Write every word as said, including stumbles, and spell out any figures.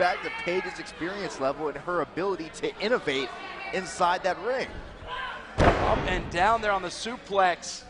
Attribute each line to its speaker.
Speaker 1: back to Paige's experience level and her ability to innovate inside that ring.
Speaker 2: Up and down there on the suplex.